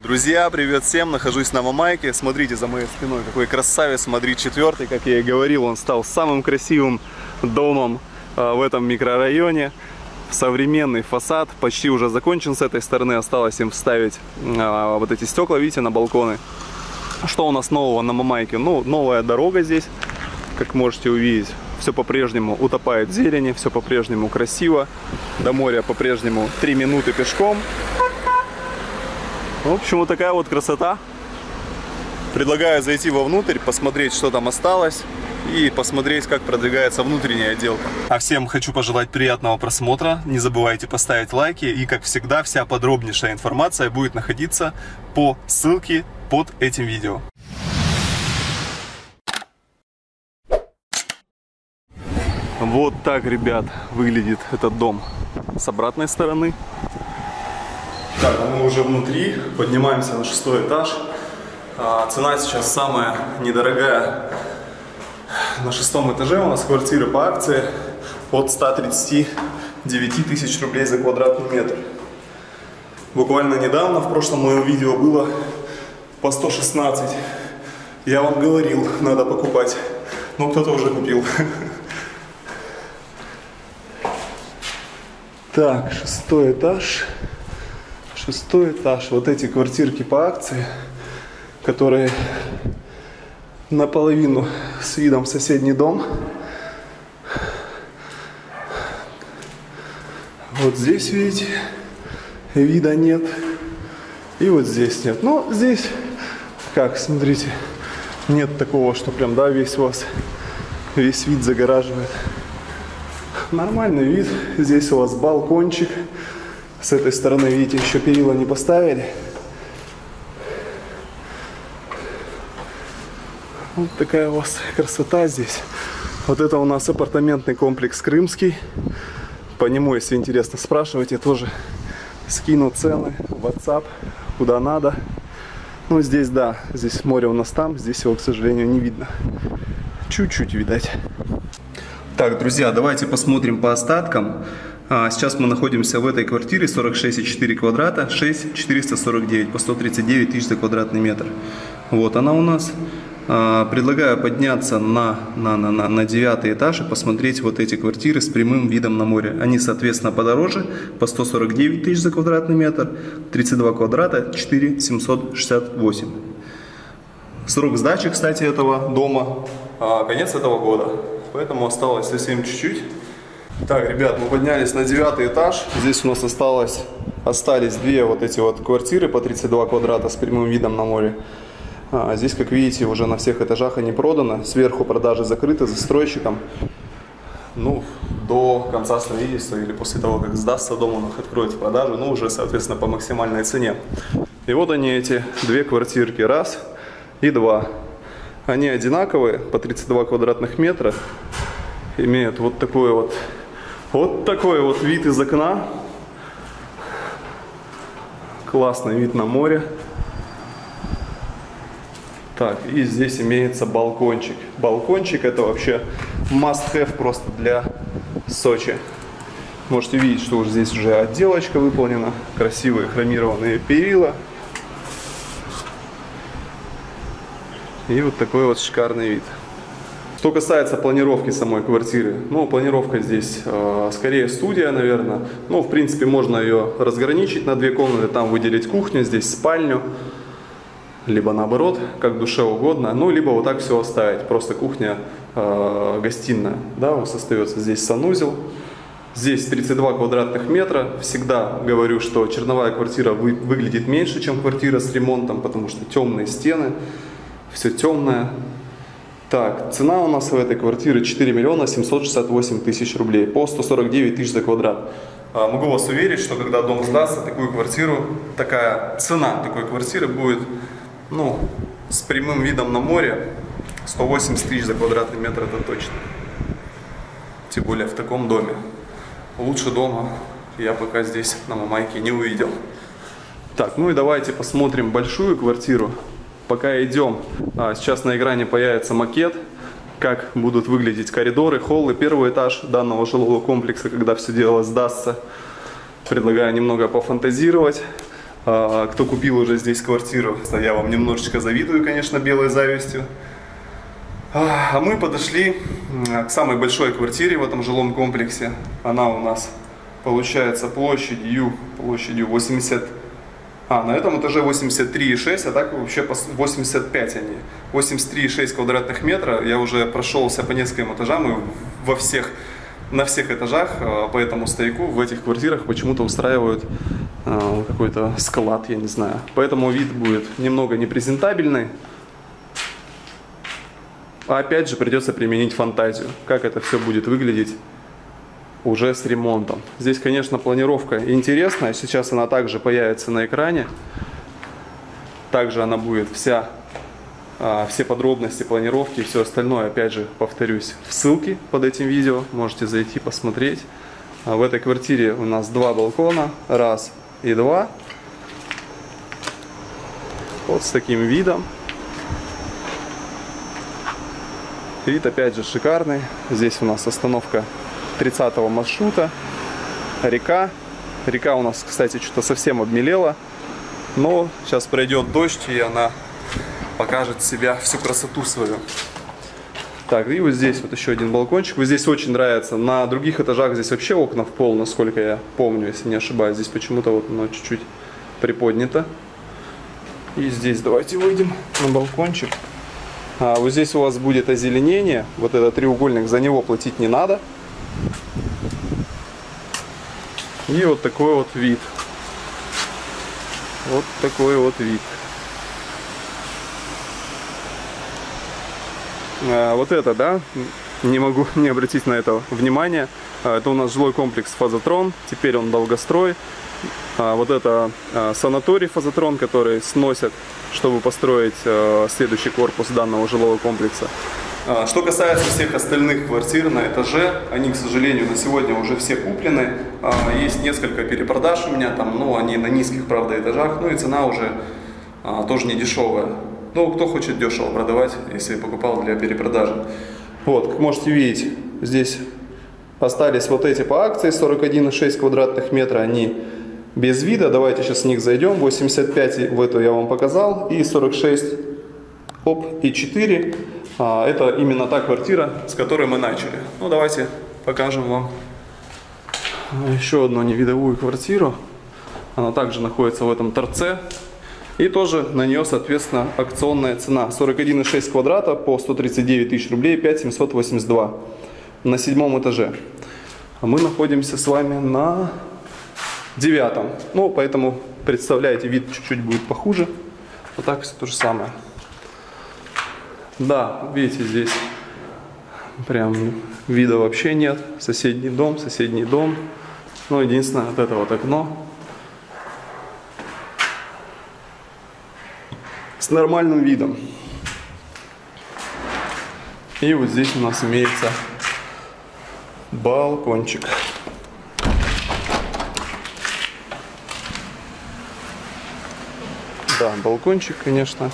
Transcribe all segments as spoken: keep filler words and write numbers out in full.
Друзья, привет всем! Нахожусь на Мамайке. Смотрите за моей спиной, какой красавец Мадрид четыре. Как я и говорил, он стал самым красивым домом в этом микрорайоне. Современный фасад почти уже закончен с этой стороны. Осталось им вставить а, вот эти стекла, видите, на балконы. Что у нас нового на Мамайке? Ну, новая дорога здесь, как можете увидеть. Все по-прежнему утопает в зелени, все по-прежнему красиво. До моря по-прежнему три минуты пешком. В общем, вот такая вот красота. Предлагаю зайти вовнутрь, посмотреть, что там осталось, и посмотреть, как продвигается внутренняя отделка. А всем хочу пожелать приятного просмотра. Не забывайте поставить лайки. И, как всегда, вся подробнейшая информация будет находиться по ссылке под этим видео. Вот так, ребят, выглядит этот дом с обратной стороны. Так, мы уже внутри, поднимаемся на шестой этаж. А, цена сейчас самая недорогая. На шестом этаже у нас квартиры по акции от ста тридцати девяти тысяч рублей за квадратный метр. Буквально недавно, в прошлом моем видео было по сто шестнадцать. Я вам говорил, надо покупать, но кто-то уже купил. Так, шестой этаж. Шестой этаж. Вот эти квартирки по акции, которые наполовину с видом в соседний дом. Вот здесь, видите, вида нет. И вот здесь нет. Но здесь, как, смотрите, нет такого, что прям, да, весь у вас, весь вид загораживает. Нормальный вид. Здесь у вас балкончик. С этой стороны, видите, еще перила не поставили. Вот такая у вас красота здесь. Вот это у нас апартаментный комплекс Крымский. По нему, если интересно, спрашивайте, тоже скину цены в WhatsApp, куда надо. Ну, здесь, да, здесь море у нас там, здесь его, к сожалению, не видно. Чуть-чуть, видать. Так, друзья, давайте посмотрим по остаткам. Сейчас мы находимся в этой квартире, сорок шесть и четыре квадрата, шесть тысяч четыреста сорок девять, по сто тридцать девять тысяч за квадратный метр. Вот она у нас. Предлагаю подняться на, на, на, на, на девятый этаж и посмотреть вот эти квартиры с прямым видом на море. Они, соответственно, подороже, по сто сорок девять тысяч за квадратный метр, тридцать два квадрата, четыре тысячи семьсот шестьдесят восемь. Срок сдачи, кстати, этого дома конец этого года, поэтому осталось совсем чуть-чуть. Так, ребят, мы поднялись на девятый этаж. Здесь у нас осталось, остались две вот эти вот квартиры по тридцать два квадрата с прямым видом на море. А здесь, как видите, уже на всех этажах они проданы. Сверху продажи закрыты застройщиком. Ну, до конца строительства или после того, как сдастся дом, он их откроет в продажу. Ну, уже, соответственно, по максимальной цене. И вот они, эти две квартирки. Раз и два. Они одинаковые, по тридцать два квадратных метра. Имеют вот такой вот... Вот такой вот вид из окна. Классный вид на море. Так, и здесь имеется балкончик. Балкончик — это вообще must-have просто для Сочи. Можете видеть, что уже здесь уже отделочка выполнена. Красивые хромированные перила. И вот такой вот шикарный вид. Что касается планировки самой квартиры, ну, планировка здесь э, скорее студия, наверное. Ну, в принципе, можно ее разграничить на две комнаты, там выделить кухню, здесь спальню, либо наоборот, как душе угодно. Ну, либо вот так все оставить, просто кухня, э, гостиная, да, у вас остается здесь санузел. Здесь тридцать два квадратных метра. Всегда говорю, что черновая квартира вы, выглядит меньше, чем квартира с ремонтом, потому что темные стены, все темное. Так, цена у нас в этой квартире четыре миллиона семьсот шестьдесят восемь тысяч рублей, по сто сорок девять тысяч за квадрат. А, могу вас уверить, что когда дом сдастся, такую квартиру, такая цена такой квартиры будет, ну, с прямым видом на море, сто восемьдесят тысяч за квадратный метр, это точно. Тем более в таком доме. Лучше дома я пока здесь на Мамайке не увидел. Так, ну и давайте посмотрим большую квартиру. Пока идем, сейчас на экране появится макет, как будут выглядеть коридоры, холлы, первый этаж данного жилого комплекса, когда все дело сдастся. Предлагаю немного пофантазировать. Кто купил уже здесь квартиру, я вам немножечко завидую, конечно, белой завистью. А мы подошли к самой большой квартире в этом жилом комплексе. Она у нас получается площадью, площадью восемьдесят... А, на этом этаже восемьдесят три и шесть, а так вообще восемьдесят пять они. восемьдесят три и шесть квадратных метра. Я уже прошелся по нескольким этажам и во всех, на всех этажах по этому стояку в этих квартирах почему-то устраивают э, какой-то склад, я не знаю. Поэтому вид будет немного непрезентабельный. А опять же придется применить фантазию, как это все будет выглядеть уже с ремонтом. Здесь, конечно, планировка интересная. Сейчас она также появится на экране. Также она будет вся, а, все подробности планировки и все остальное, опять же, повторюсь, в ссылке под этим видео. Можете зайти посмотреть. А в этой квартире у нас два балкона. Раз и два. Вот с таким видом. Вид опять же шикарный. Здесь у нас остановка тридцатого маршрута. Река. Река у нас, кстати, что-то совсем обмелела. Но сейчас пройдет дождь, и она покажет себя, всю красоту свою. Так, и вот здесь вот еще один балкончик. Вот здесь очень нравится. На других этажах здесь вообще окна в пол, насколько я помню, если не ошибаюсь. Здесь почему-то вот оно чуть-чуть приподнято. И здесь давайте выйдем на балкончик. А, вот здесь у вас будет озеленение. Вот этот треугольник, за него платить не надо. И вот такой вот вид. Вот такой вот вид. А, вот это, да, не могу не обратить на это внимание. А, это у нас жилой комплекс Фазотрон. Теперь он долгострой. А, вот это а, санаторий Фазотрон, который сносят, чтобы построить а, следующий корпус данного жилого комплекса. Что касается всех остальных квартир на этаже, они, к сожалению, на сегодня уже все куплены. Есть несколько перепродаж у меня там, но они на низких, правда, этажах. Ну и цена уже тоже не дешевая. Ну, кто хочет дешево продавать, если покупал для перепродажи. Вот, как можете видеть, здесь остались вот эти по акции, сорок один и шесть квадратных метра, они без вида. Давайте сейчас в них зайдем. восемьдесят пять в эту я вам показал, и сорок шесть, оп, и четыре. Это именно та квартира, с которой мы начали. Ну, давайте покажем вам еще одну невидовую квартиру. Она также находится в этом торце. И тоже на нее, соответственно, акционная цена. сорок один и шесть квадрата по сто тридцать девять тысяч рублей, пять тысяч семьсот восемьдесят два. На седьмом этаже. А мы находимся с вами на девятом. Ну, поэтому, представляете, вид чуть-чуть будет похуже. Вот так все то же самое. Да, видите, здесь прям вида вообще нет. Соседний дом, соседний дом. Ну, единственное, вот это вот окно с нормальным видом. И вот здесь у нас имеется балкончик. Да, балкончик, конечно.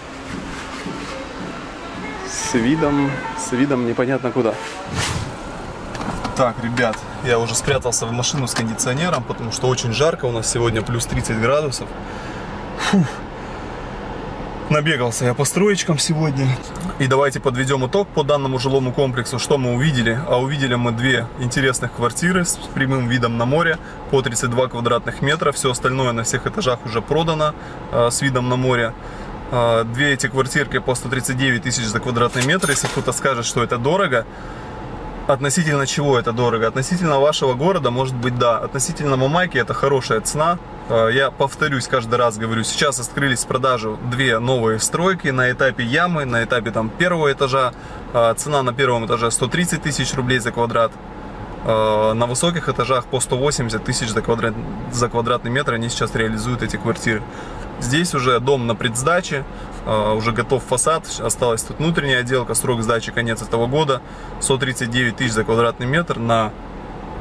С видом, с видом непонятно куда. Так, ребят, я уже спрятался в машину с кондиционером, потому что очень жарко, у нас сегодня плюс тридцать градусов. Фух. Набегался я по строечкам сегодня. И давайте подведем итог по данному жилому комплексу. Что мы увидели? А увидели мы две интересных квартиры с прямым видом на море по тридцать два квадратных метра. Все остальное на всех этажах уже продано э, с видом на море. Две эти квартирки по сто тридцать девять тысяч за квадратный метр. Если кто-то скажет, что это дорого, относительно чего это дорого? Относительно вашего города, может быть, да. Относительно Мамайки это хорошая цена. Я повторюсь, каждый раз говорю, сейчас открылись в продажу две новые стройки на этапе ямы, на этапе там первого этажа. Цена на первом этаже сто тридцать тысяч рублей за квадрат. На высоких этажах по сто восемьдесят тысяч за, квадрат, за квадратный метр они сейчас реализуют эти квартиры. Здесь уже дом на предсдаче, уже готов фасад, осталась тут внутренняя отделка, срок сдачи конец этого года. сто тридцать девять тысяч за квадратный метр на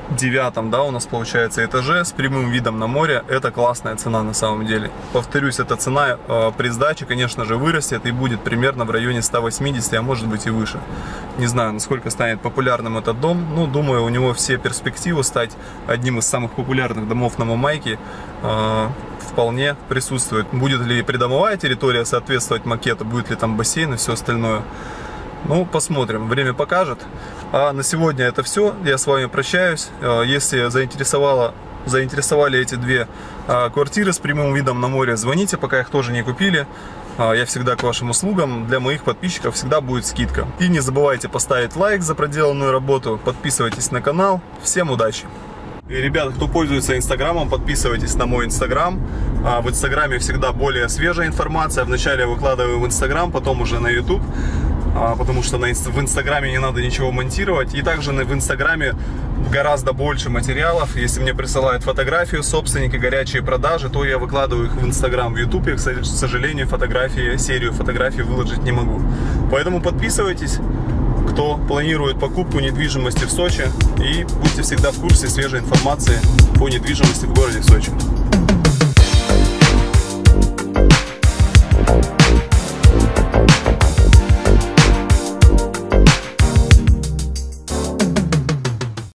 девятом, да, у нас получается этаже с прямым видом на море. Это классная цена на самом деле. Повторюсь, эта цена э, при сдаче, конечно же, вырастет и будет примерно в районе ста восьмидесяти, а может быть и выше. Не знаю, насколько станет популярным этот дом. Ну, думаю, у него все перспективы стать одним из самых популярных домов на Мамайке э, вполне присутствует. Будет ли придомовая территория соответствовать макету, будет ли там бассейн и все остальное. Ну, посмотрим, время покажет. А на сегодня это все. Я с вами прощаюсь. Если заинтересовало, заинтересовали эти две квартиры с прямым видом на море, звоните, пока их тоже не купили. Я всегда к вашим услугам. Для моих подписчиков всегда будет скидка. И не забывайте поставить лайк за проделанную работу. Подписывайтесь на канал. Всем удачи! И, ребята, кто пользуется Инстаграмом, подписывайтесь на мой Инстаграм. В Инстаграме всегда более свежая информация. Вначале я выкладываю в Инстаграм, потом уже на Ютуб. Потому что на, в Инстаграме не надо ничего монтировать. И также в Инстаграме гораздо больше материалов. Если мне присылают фотографию собственника, горячие продажи, то я выкладываю их в Инстаграм. В Ютубе, к сожалению, фотографии, серию фотографий выложить не могу. Поэтому подписывайтесь, кто планирует покупку недвижимости в Сочи. И будьте всегда в курсе свежей информации по недвижимости в городе Сочи.